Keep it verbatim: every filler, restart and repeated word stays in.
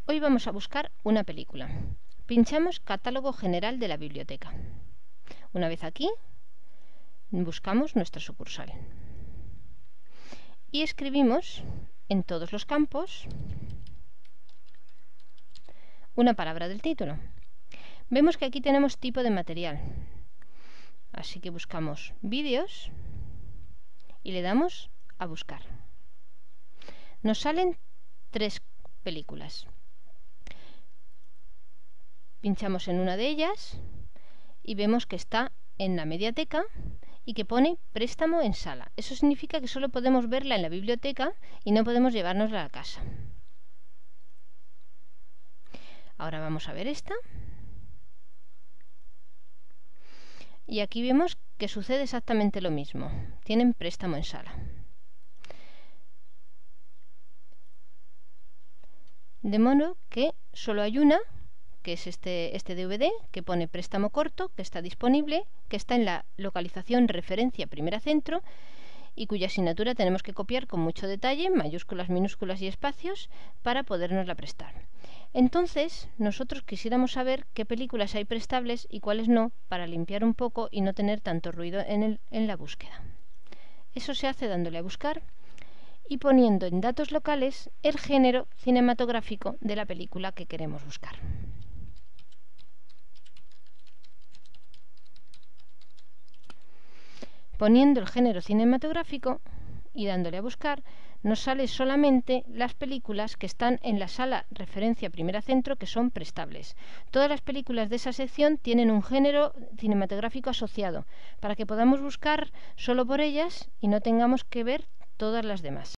Hoy vamos a buscar una película. Pinchamos Catálogo General de la Biblioteca. Una vez aquí, buscamos nuestra sucursal. Y escribimos en todos los campos una palabra del título. Vemos que aquí tenemos tipo de material. Así que buscamos vídeos y le damos a buscar. Nos salen tres películas. Pinchamos en una de ellas y vemos que está en la mediateca y que pone préstamo en sala. Eso significa que solo podemos verla en la biblioteca y no podemos llevárnosla a la casa. Ahora vamos a ver esta. Y aquí vemos que sucede exactamente lo mismo. Tienen préstamo en sala. De modo que solo hay una, que es este, este D V D, que pone préstamo corto, que está disponible, que está en la localización referencia primera centro y cuya asignatura tenemos que copiar con mucho detalle, mayúsculas, minúsculas y espacios, para podernosla prestar. Entonces, nosotros quisiéramos saber qué películas hay prestables y cuáles no, para limpiar un poco y no tener tanto ruido en, el, en la búsqueda. Eso se hace dándole a buscar y poniendo en datos locales el género cinematográfico de la película que queremos buscar. Poniendo el género cinematográfico y dándole a buscar, nos sale solamente las películas que están en la sala referencia primera centro, que son prestables. Todas las películas de esa sección tienen un género cinematográfico asociado, para que podamos buscar solo por ellas y no tengamos que ver todas las demás.